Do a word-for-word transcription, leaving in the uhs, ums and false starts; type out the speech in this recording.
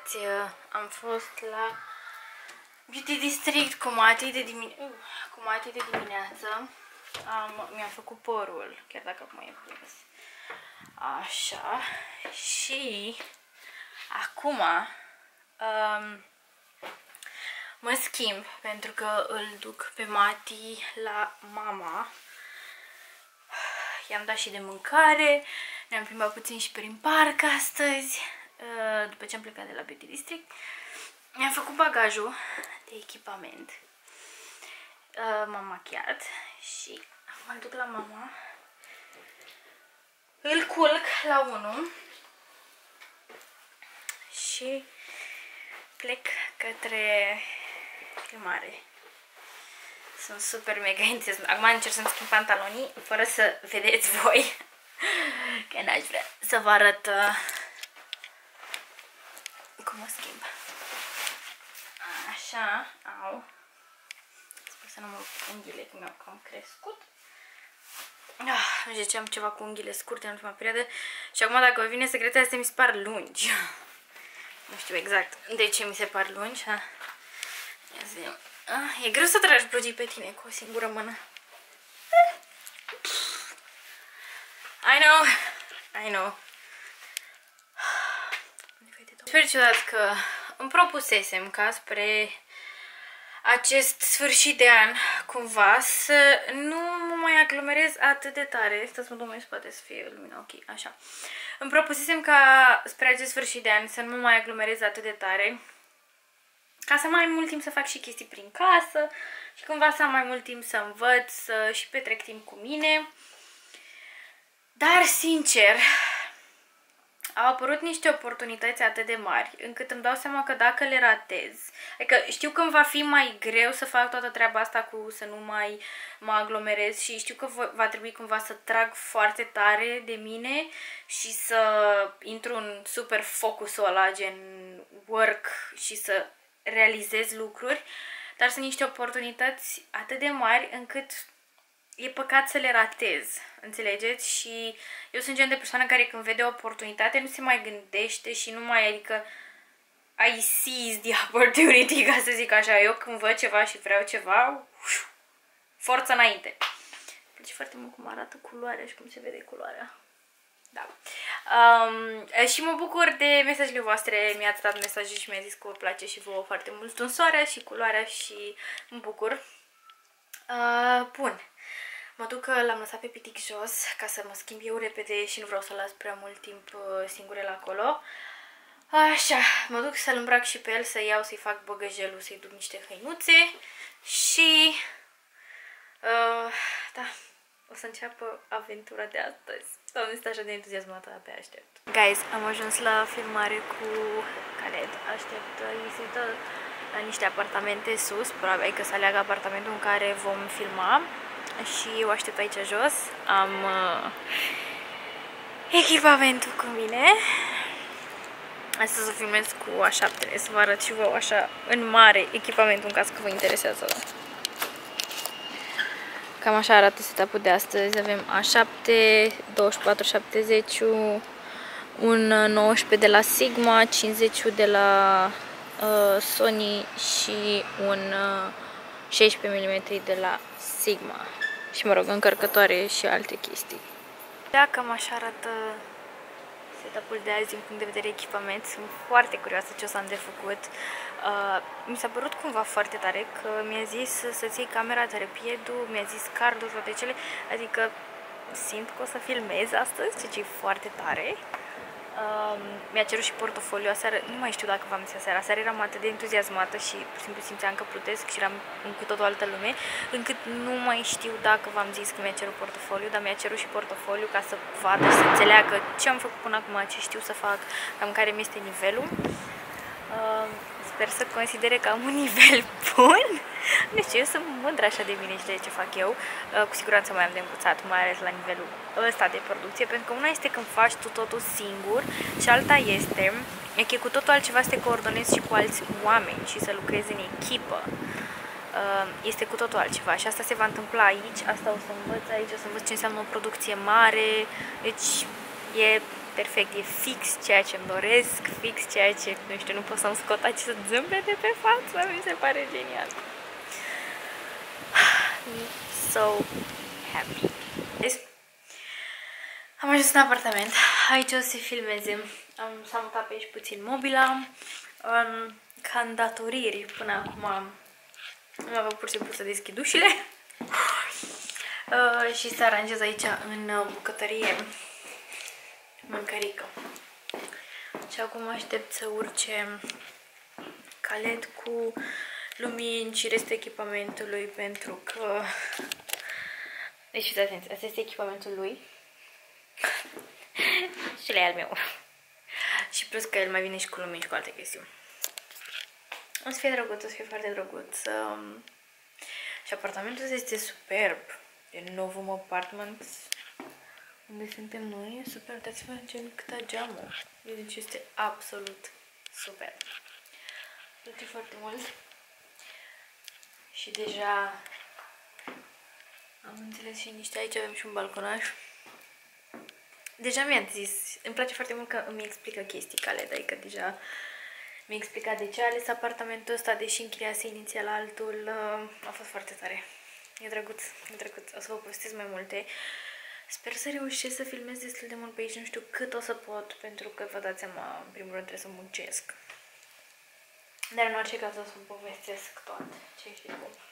uitați, am fost la Beauty District cu Mati de, dimine uh, cu Mati de dimineață. Mi-am făcut părul, chiar dacă acum e prins. Așa. Și acum um, mă schimb pentru că îl duc pe Mati la mama. I-am dat și de mâncare, ne-am plimbat puțin și prin parc astăzi, după ce am plecat de la Beauty District. Mi-am făcut bagajul de echipament, m-am machiat și mă duc la mama. Îl culc la unu și plec către filmare. Sunt super mega entuziasmată. Acum încerc să-mi schimb pantalonii fără să vedeți voi, că n-aș vrea să vă arăt uh, cum o schimb. Așa, au. Sper să nu mă rup unghiile, că mi-au cam crescut. Ah, nu știu ce am ceva cu unghiile scurte în ultima perioadă. Și acum dacă vă vine să credeți, astea mi se par lungi. Nu știu exact de ce mi se par lungi. Ha? Ia să vedem. Ah, e greu să tragi blugii pe tine cu o singură mână. I know, I know. Sper ciudat că îmi propusesem ca spre acest sfârșit de an, cumva, să nu mă mai aglomerez atât de tare. Stați, mă duc mai spate să fie lumina, ok, așa. Îmi propusesem ca spre acest sfârșit de an să nu mă mai aglomerez atât de tare, ca să am mai mult timp să fac și chestii prin casă și cumva să am mai mult timp să învăț, să și petrec timp cu mine. Dar, sincer, au apărut niște oportunități atât de mari, încât îmi dau seama că dacă le ratez, adică știu că îmi va fi mai greu să fac toată treaba asta cu să nu mai mă aglomerez și știu că va trebui cumva să trag foarte tare de mine și să intru în super focusul ăla, gen work, și să realizez lucruri, dar sunt niște oportunități atât de mari încât e păcat să le ratez, înțelegeți? Și eu sunt gen de persoană care când vede o oportunitate nu se mai gândește și nu mai, adică I seize the opportunity, ca să zic așa. Eu când văd ceva și vreau ceva, forță înainte. Îmi place foarte mult cum arată culoarea și cum se vede culoarea. Da. Um, și mă bucur de mesajele voastre, mi-ați dat mesaje și mi-a zis că vă place și vouă foarte mult tunsoarea și culoarea și mă bucur. Uh, bun. Mă duc, l-am lăsat pe pitic jos ca să mă schimb eu repede și nu vreau să las prea mult timp singurel acolo. Așa, mă duc să-l îmbrac și pe el, să iau, să-i fac băgăjelul, să-i duc niște hăinuțe și... Uh, da, o să înceapă aventura de astăzi. Doamne, sunt așa de entuziasmată, abia aștept. Guys, am ajuns la filmare cu Khaled. Aștept, îi se uită la niște apartamente sus, probabil că să aleagă apartamentul în care vom filma. Și eu aștept aici jos. Am uh, echipamentul cu mine. Astăzi o filmez cu A șapte, să vă arăt și vouă așa în mare echipamentul, în caz că vă interesează. Cam așa arată setup-ul de astăzi. Avem A șapte, douăzeci și patru șaptezeci, un nouăsprezece de la Sigma, cincizeci de la uh, Sony și un uh, șaisprezece milimetri de la Sigma. Și, mă rog, încărcătoare și alte chestii. Da, cam așa arată setup-ul de azi din punct de vedere echipament. Sunt foarte curioasă ce o să am de făcut. Uh, mi s-a părut cumva foarte tare că mi-a zis să-ți iei camera, trepidul, mi-a zis cardul, toate cele. Adică simt că o să filmez astăzi, ceea ce e foarte tare. Uh, mi-a cerut și portofoliu aseară, nu mai știu dacă v-am zis aseară, aseară eram atât de entuziasmată și pur și simplu simțeam că plutesc și eram în cu totul altă lume, încât nu mai știu dacă v-am zis că mi-a cerut portofoliu, dar mi-a cerut și portofoliu ca să vadă și să înțeleagă ce am făcut până acum, ce știu să fac, cam care mi este nivelul. Uh, sper să considere că am un nivel bun. Nu știu, eu sunt mândră așa de mine și de ce fac eu. Uh, cu siguranță mai am de învățat, mai ales la nivelul ăsta de producție, pentru că una este când faci tu totul singur și alta este, e că cu totul altceva să te coordonezi și cu alți oameni și să lucrezi în echipă. Uh, este cu totul altceva și asta se va întâmpla aici, asta o să învăț aici, o să învăț ce înseamnă o producție mare, deci e perfect, e fix ceea ce îmi doresc, fix ceea ce, nu știu, nu pot să-mi scot acest zâmbet de pe față, mi se pare genial. So happy. Am ajuns în apartament, aici o să filmeze, am, s-a mutat pe aici puțin mobila, um, ca îndatoriri până acum am avut pur și simplu să deschid ușile uh, și să aranjez aici în bucătărie mâncărică. Și acum aștept să urce Khaled cu lumini și restul echipamentului pentru că... Deci fiți atenți, asta este echipamentul lui și le al meu. Și plus că el mai vine și cu lumini și cu alte chestiuni. O să fie drăguț, o să fie foarte drăguț. Um, și apartamentul ăsta este superb. E Novum Apartments, unde suntem noi. E super, uitați-vă gen cât a geamul. Deci este absolut superb. Îmi place foarte mult. Și deja am înțeles și niște, aici avem și un balconaș. Deja mi-a zis, îmi place foarte mult că îmi explică chestii Khaled, adică deja mi-a explicat de ce a ales apartamentul ăsta, deși închiriase inițial altul. A fost foarte tare. E drăguț, e drăguț. O să vă povestesc mai multe. Sper să reușesc să filmez destul de mult pe aici, nu știu cât o să pot, pentru că vă dați seama, în primul rând trebuie să muncesc. Dar în orice caz o să vă povestesc tot ce știu.